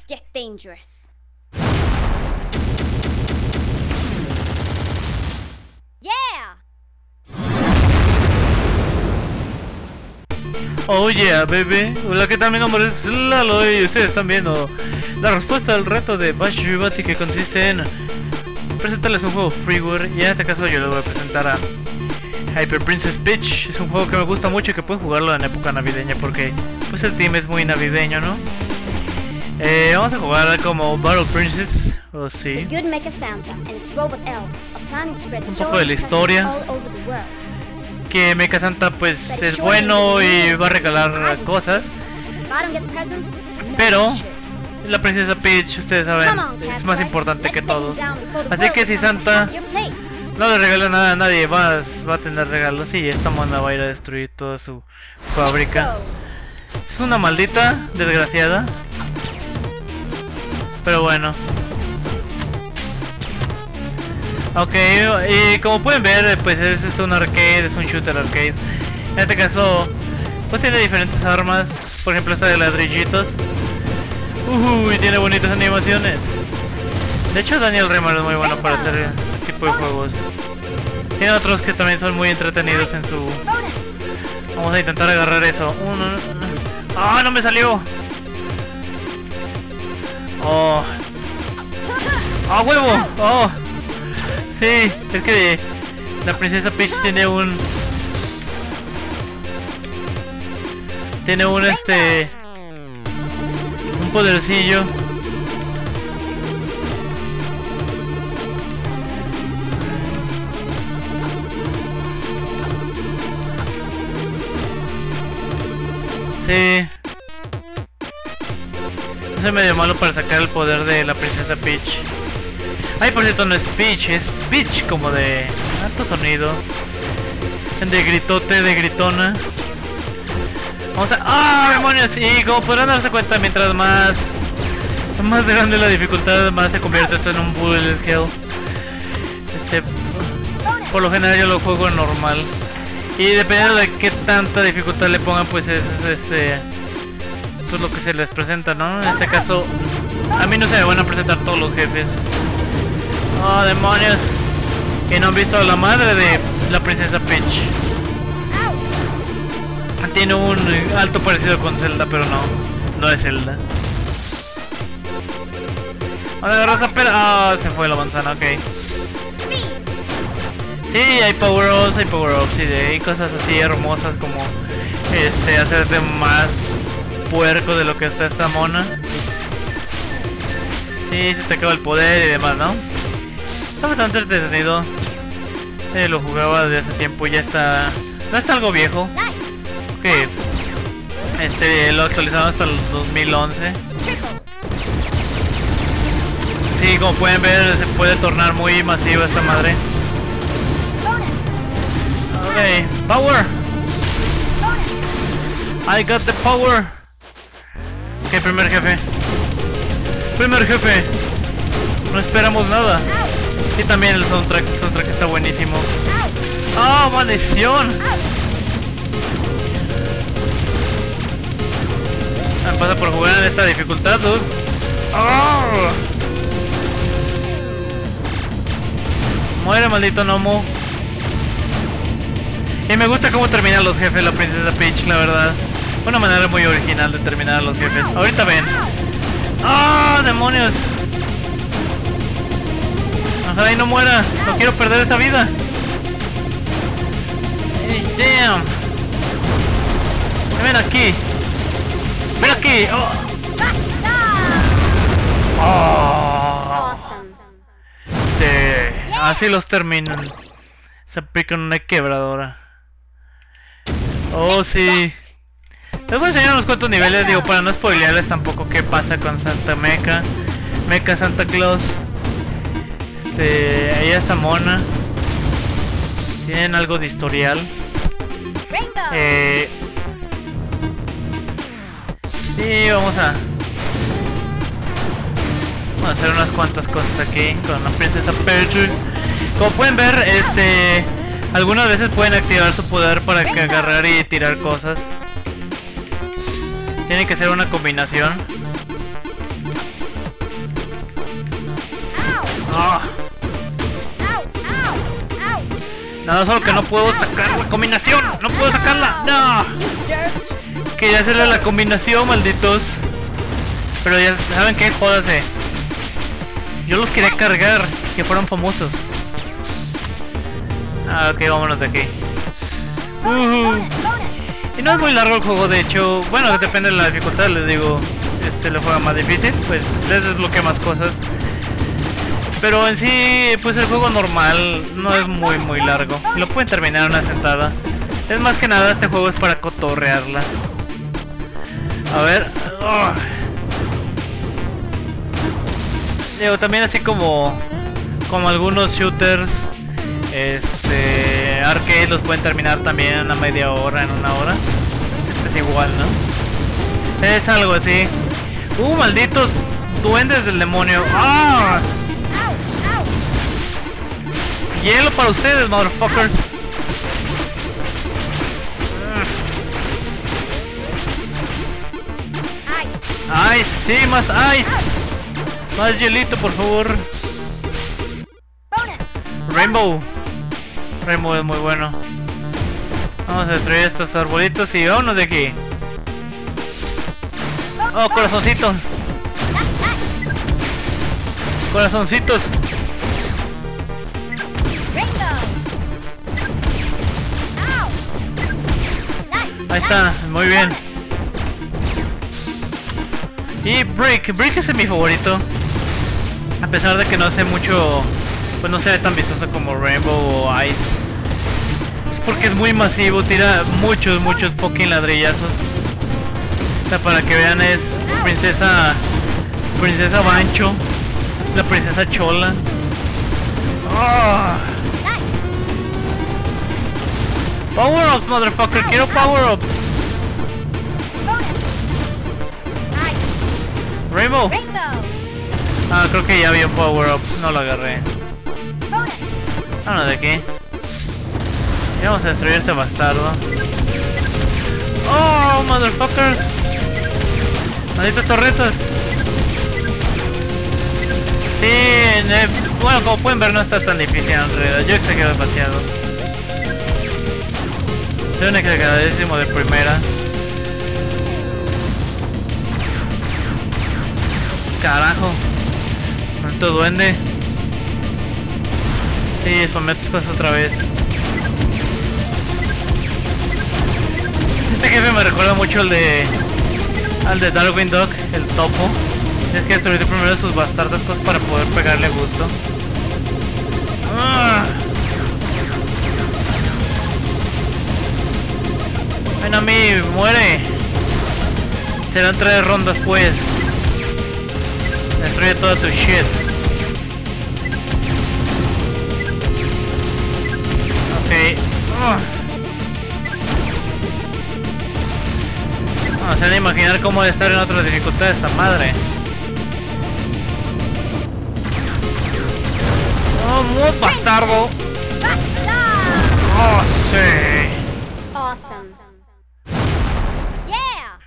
get dangerous. Yeah. Oh yeah, baby. Hola, ¿qué tal? Mi nombre es Lalo y ustedes están viendo la respuesta al reto de Banjo Bati, que consiste en presentarles un juego freeware, y en este caso yo les voy a presentar a Hyper Princess Peach. Es un juego que me gusta mucho y que pueden jugarlo en época navideña porque pues el team es muy navideño, ¿no? Vamos a jugar como Battle Princess, o sí. Un poco de la historia. Que Mecha Santa pues es bueno y va a regalar cosas, pero la princesa Peach, ustedes saben, es más importante que todos. Así que si Santa no le regala nada a nadie, va a tener regalos, y esta mona va a ir a destruir toda su fábrica. Es una maldita desgraciada, pero bueno. Ok, y como pueden ver, pues es un arcade, es un shooter arcade. En este caso, pues tiene diferentes armas. Por ejemplo, esta de ladrillitos. Y tiene bonitas animaciones. De hecho, Daniel Remar es muy bueno para hacer este tipo de juegos. Tiene otros que también son muy entretenidos en su... Vamos a intentar agarrar eso. ¡Ah, no me salió! ¡Oh! ¡Ah, huevo! ¡Oh! Sí, es que la princesa Peach tiene un podercillo. Sí. No soy medio malo para sacar el poder de la princesa Peach. Ay, por cierto, no es Peach, es Peach, como de alto sonido, de gritote, de gritona. Vamos a... ¡Ah, demonios! Y como podrán darse cuenta, mientras más grande la dificultad, más se convierte esto en un bullet hell. Por lo general yo lo juego normal, y dependiendo de qué tanta dificultad le pongan, pues es pues lo que se les presenta, ¿no? En este caso, a mí no se me van a presentar todos los jefes. ¡Oh, demonios! Y no han visto a la madre de la princesa Peach. Tiene un alto parecido con Zelda, pero no es Zelda. Vamos a agarrar esa pera. Ah, se fue la manzana, ok. Sí, hay power-ups, y hay cosas así hermosas como hacerte más puerco de lo que está esta mona. Sí, se te acaba el poder y demás, ¿no? Está bastante entretenido. Lo jugaba desde hace tiempo y ya está... No está algo viejo. Ok. Lo actualizaron hasta el 2011. Sí, como pueden ver, se puede tornar muy masiva esta madre. Ok, power. I got the power. Ok, primer jefe. No esperamos nada. Y también el soundtrack está buenísimo. ¡Oh, maldición! Me pasa por jugar en esta dificultad, dude. ¡Oh! Muere, maldito gnomo. Y me gusta cómo terminan los jefes la princesa Peach, la verdad. Una manera muy original de terminar a los jefes. Ahorita ven. ¡Ah, demonios! Ojalá y no muera. No quiero perder esa vida. Damn. Ven aquí. Ven aquí. Oh. Oh. Sí. Así los terminan. Se aplican una quebradora. Oh, sí. Les voy a enseñar unos cuantos niveles, digo, para no spoilearles tampoco qué pasa con Santa Mecha Santa Claus. Ahí está mona. Tienen algo de historial. Sí, vamos a hacer unas cuantas cosas aquí con la princesa Peach. Como pueden ver, algunas veces pueden activar su poder para que agarrar y tirar cosas. Tiene que ser una combinación. Nada, solo que no puedo sacar la combinación. No puedo sacarla. No. Quería hacerle la combinación, malditos. Pero ya saben qué, jódase. Yo los quería cargar, que fueran famosos. Ah, ok, vámonos de aquí. Y no es muy largo el juego, de hecho. Bueno, depende de la dificultad, les digo. Lo juega más difícil, pues les desbloquea más cosas. Pero en sí, pues el juego normal no es muy largo. Lo pueden terminar en una sentada. Es más que nada, este juego es para cotorrearla. A ver. Digo, también así como algunos shooters arcade los pueden terminar también en una media hora, en una hora. Es igual, ¿no? Es algo así. Malditos duendes del demonio. ¡Ah! Hielo para ustedes, motherfuckers. Ice, sí, más ice. Más hielito, por favor. Rainbow. Rainbow es muy bueno. Vamos a destruir estos arbolitos y vámonos de aquí. Oh, corazoncitos. Corazoncitos. Ahí está, muy bien. Y Brick es mi favorito. A pesar de que no hace mucho, pues no se ve tan vistoso como Rainbow o Ice. Es porque es muy masivo, tira muchos fucking ladrillazos. O sea, para que vean, es princesa Bancho, la princesa Chola. Power ups, motherfucker, quiero power ups. Rainbow. Ah, creo que ya había un power up, no lo agarré. Vámonos de aquí. Y vamos a destruir este bastardo. Oh, motherfucker. Malditos torretas. Sí, bueno, como pueden ver no está tan difícil en realidad. Yo exagero demasiado. Soy un exageradísimo de primera. Carajo. Maldito duende. Sí, spamé tus cosas otra vez. Este jefe me recuerda mucho al de Darkwing Duck, el topo. Tienes que destruir primero sus bastardas cosas para poder pegarle gusto. Ven a mí, muere. Serán 3 rondas pues. Destruye toda tu shit. Ok. No se van a imaginar cómo debe estar en otra dificultad esta madre. Oh, muy bastardo. Oh, sí. Awesome. Yeah.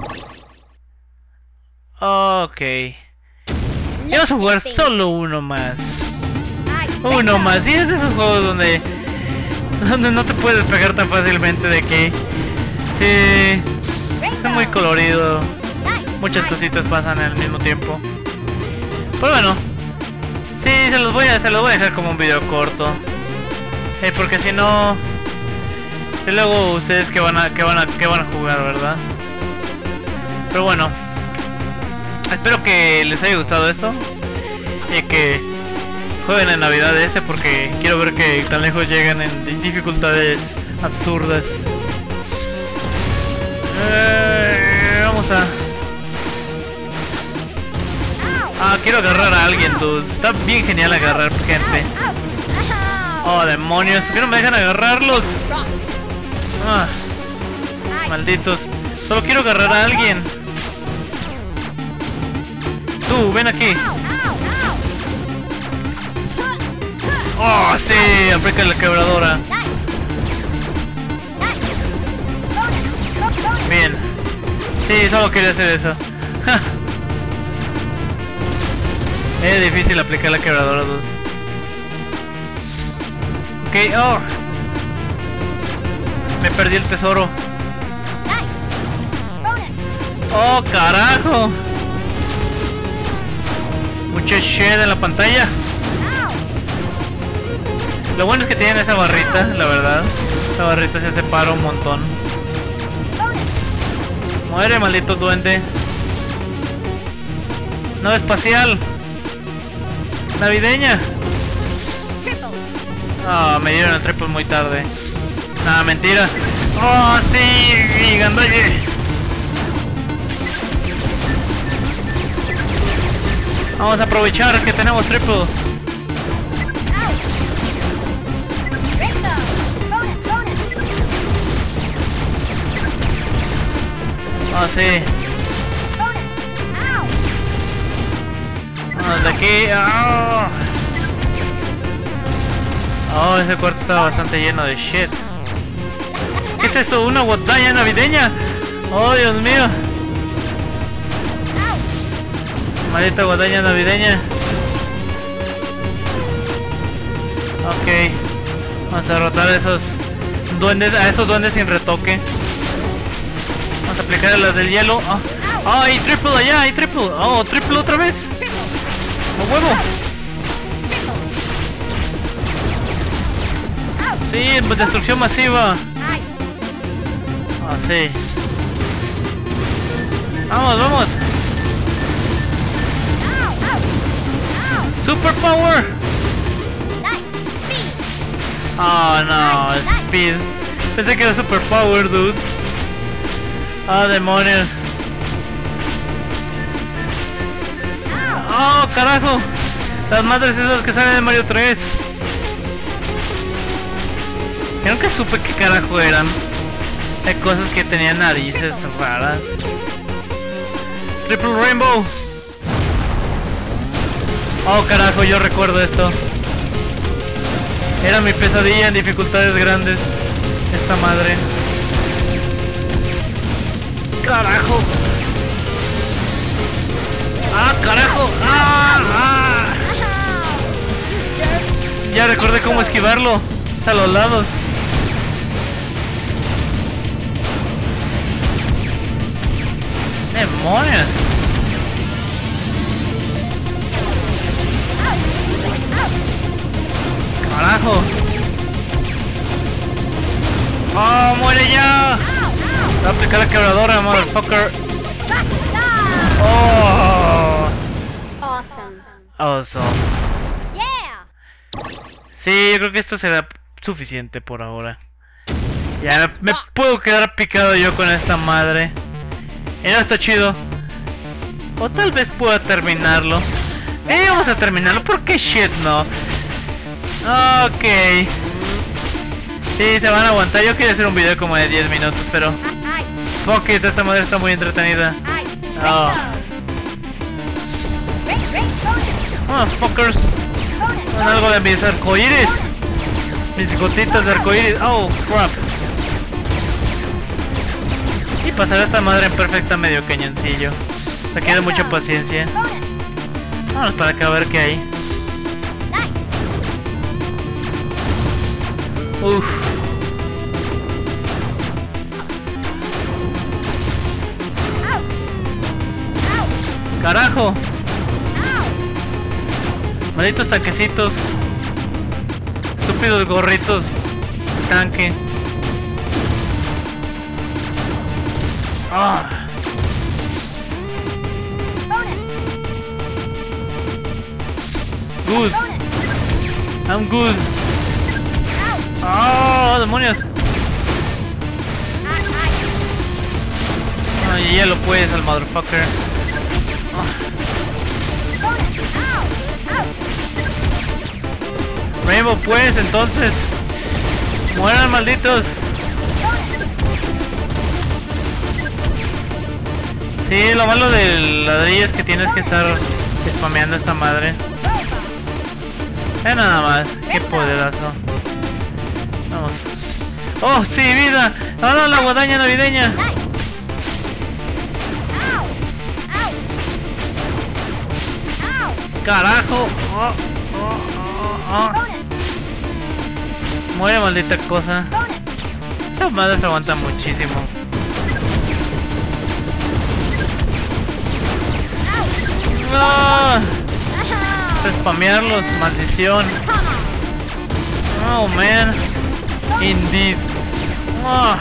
Ok. Y vamos a jugar solo uno más. Uno más. Y es de esos juegos donde no te puedes pegar tan fácilmente de aquí. Sí. Es muy colorido. Muchas cositas pasan al mismo tiempo. Pues bueno. Sí, se los voy a dejar como un video corto. Porque si no, y luego ustedes que van a jugar, ¿verdad? Pero bueno, espero que les haya gustado esto y que jueguen en Navidad porque quiero ver que tan lejos lleguen en dificultades absurdas. Vamos a... quiero agarrar a alguien, dude. Está bien genial agarrar gente. Oh, demonios, ¿por qué no me dejan agarrarlos? Malditos. Solo quiero agarrar a alguien. Tú, ven aquí. Oh, sí, aplica la quebradora. Bien. Sí, solo quería hacer eso. Es difícil aplicar la quebradora, dude. Ok, Me perdí el tesoro. Nice. Bonus. Oh, carajo. Mucho shit en la pantalla. Ow. Lo bueno es que tienen esa barrita, la verdad. Esa barrita se separa un montón. Bonus. Muere, maldito duende. No espacial. Navideña. Triple. Ah, me dieron el triple muy tarde. Nada, mentira. Oh, sí, Gandoye. Vamos a aprovechar que tenemos triple. Ow. Rainbow. Bonus. Bonus. Oh, sí. Bonus. Ow. Vamos de aquí. Oh. Oh, ese cuarto está bastante lleno de shit. ¿Qué es eso? ¿Una guadaña navideña? Oh, Dios mío. Ow. Maldita guadaña navideña. Ok. Vamos a derrotar a esos duendes sin retoque. Vamos a aplicar las del hielo. Oh, oh, hay triple allá, hay triple. Oh, triple otra vez. Triple. ¡A huevo! Triple. Ow. Sí, pues destrucción masiva. Nice. Ah, sí. Vamos, vamos. Ow. Ow. Ow. Super power. Nice. Speed. Oh no, speed. Pensé que era super power, dude. Ah, demonios. Ow. Oh, carajo. Las madres esas que salen de Mario 3. Yo nunca supe qué carajo eran. Hay cosas que tenían narices raras. Triple Rainbow. Oh, carajo, yo recuerdo esto. Era mi pesadilla en dificultades grandes. Esta madre. Carajo. Ah, carajo. Ah, ah. Ya recordé cómo esquivarlo. A los lados. ¡Demonios! ¡Carajo! ¡Oh, muere ya! Voy a aplicar la quebradora, motherfucker. ¡Oh! Awesome. Awesome. Yeah. Sí, yo creo que esto será suficiente por ahora. Ya me puedo quedar picado yo con esta madre. Y no está chido. O tal vez pueda terminarlo. Vamos a terminarlo. ¿Por qué shit no? Ok. Sí, se van a aguantar. Yo quería hacer un video como de 10 minutos, pero Nice. fuck it, esta madre está muy entretenida. Nice. Oh. Bonus. Fuckers. Bonus. Con algo de mis arcoíris. Mis gotitas de arcoíris. Oh, crap. Y pasar esta madre en perfecta medio cañoncillo. Requiere mucha paciencia. Bonus. Vamos para acá a ver qué hay. Nice. Uff. Out. Out. Carajo. Out. Malditos tanquecitos. Estúpidos gorritos. Tanque. Ah. Bonus. Good. Bonus. I'm good. Out. Oh, demonios. Ay, ya lo puedes al motherfucker. Bonus. Out. Out. Rainbow pues, entonces. Mueran, malditos. Sí, lo malo del ladrillo es que tienes que estar spameando esta madre. Nada más, qué poderazo. Vamos. Oh, sí, vida. Ahora la guadaña navideña. Carajo. Oh, oh, oh, oh. Muere, maldita cosa. Esta madre se aguanta muchísimo. ¡No! Spamearlos, maldición. Oh man. Indeed. Oh.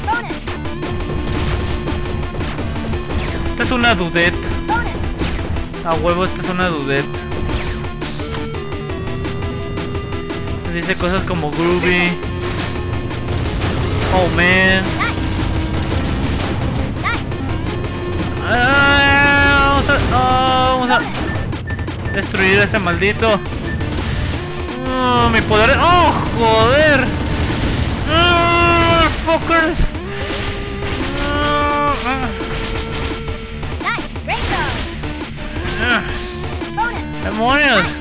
Esta es una dudette. A huevo, esta es una dudette. Dice cosas como groovy. Oh man. Vamos a destruir a ese maldito. Mi poder. Oh, joder. Fuckers. ¡Demonios!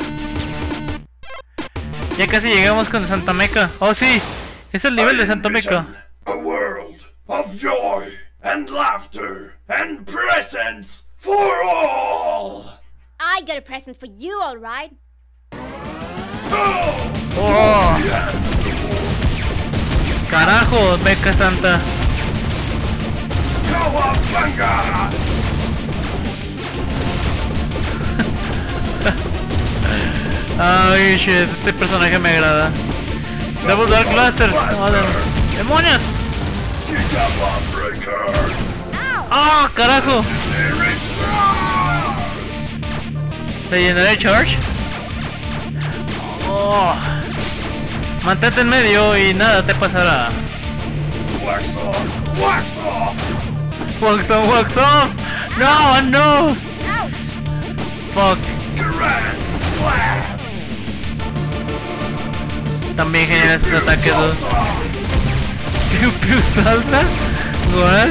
Ya casi llegamos con Santa Meca. Oh sí, es el nivel de Santa Meca. A world of joy and laughter and presents for all. I got a present for you, all right. Oh, carajo, Meca Santa. Cowabunga! Ay, shit, este personaje me agrada. Double Dark Blaster. ¡Demonios! ¡Ah, carajo! Legendary Charge. Oh. Mantente en medio y nada te pasará. Wax off! Wax off! Wax on, wax off! No, no! Fuck. Grand slap! También genera sus ataques. Piu Piu salta. ¿Cuál?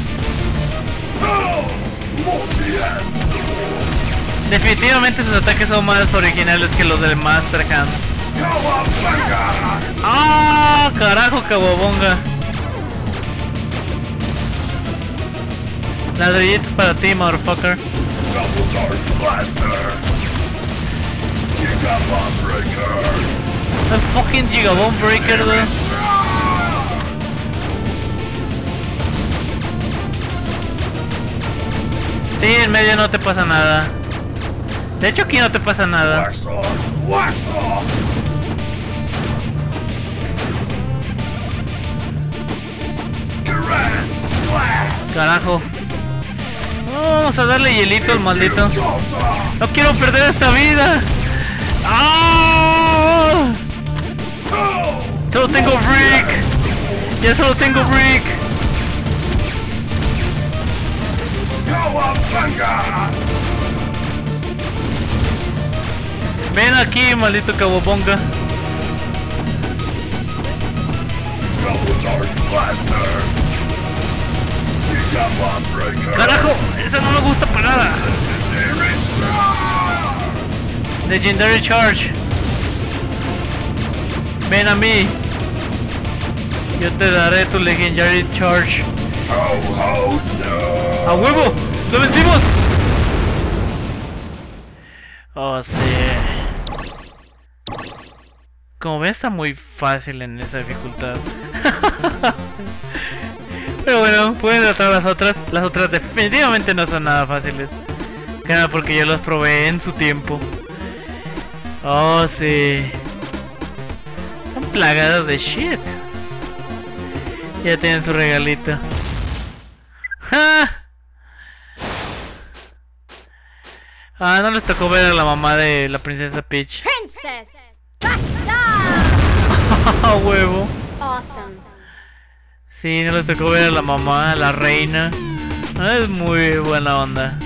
Definitivamente sus ataques son más originales que los del Master Hand. ¡Ah! ¡Carajo, Cowabunga! Ladrillitos para ti, motherfucker. El fucking Gigabomb Breaker, dude. Sí, en medio no te pasa nada. De hecho, aquí no te pasa nada. Wax off! Wax off! Grand slap! Carajo. Vamos a darle hielito al maldito. No quiero perder esta vida. ¡Ah! Solo tengo Brick. Ya solo tengo Brick. Ven aquí, maldito Cowabunga. Carajo, esa no me gusta para nada. Legendary Charge. Ven a mí. Yo te daré tu Legendary Charge. ¡A huevo! ¡Lo vencimos! Oh, sí. Como ven, está muy fácil en esa dificultad. Pero bueno, pueden tratar las otras. Las otras definitivamente no son nada fáciles. Claro, porque yo las probé en su tiempo. Oh, sí. Son plagadas de shit. Ya tienen su regalito. ¡Ja! Ah, no les tocó ver a la mamá de la princesa Peach. Princess! Basta! ¡A huevo! Awesome. Sí, no les tocó ver a la mamá, a la reina. Ah, es muy buena onda.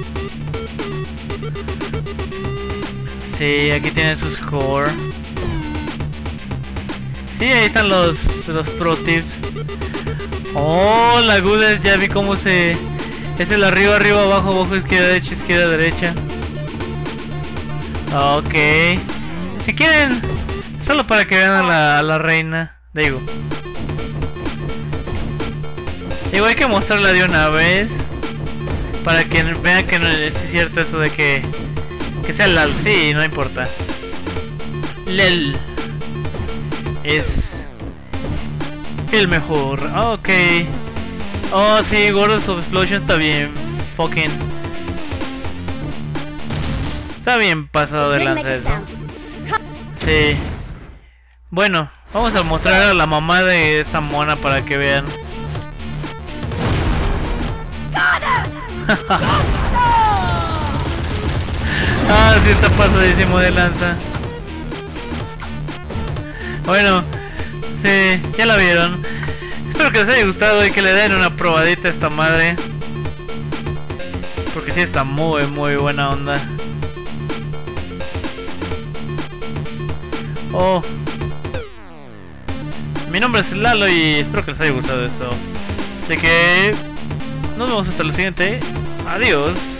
Sí, aquí tienen sus core. Sí, ahí están los pro tips. Oh, la Goodness, ya vi cómo se... Es el arriba, arriba, abajo, abajo, izquierda, derecha. Ok. Si quieren, solo para que vean a la reina. Digo, hay que mostrarla de una vez. Para que vean que no es cierto eso de que sea LAL. Sí, no importa. LEL es el mejor. Ok. Oh, sí, Warlords of Explosion está bien. Fucking. Está bien pasado de Didn't make lanza a eso. sound. Sí. Bueno, vamos a mostrar a la mamá de esta mona para que vean. Ah, sí está pasadísimo de lanza. Bueno, sí, ya la vieron. Espero que les haya gustado y que le den una probadita a esta madre. Porque sí está muy buena onda. Oh. Mi nombre es Lalo y espero que les haya gustado esto. Así que nos vemos hasta la siguiente. Adiós.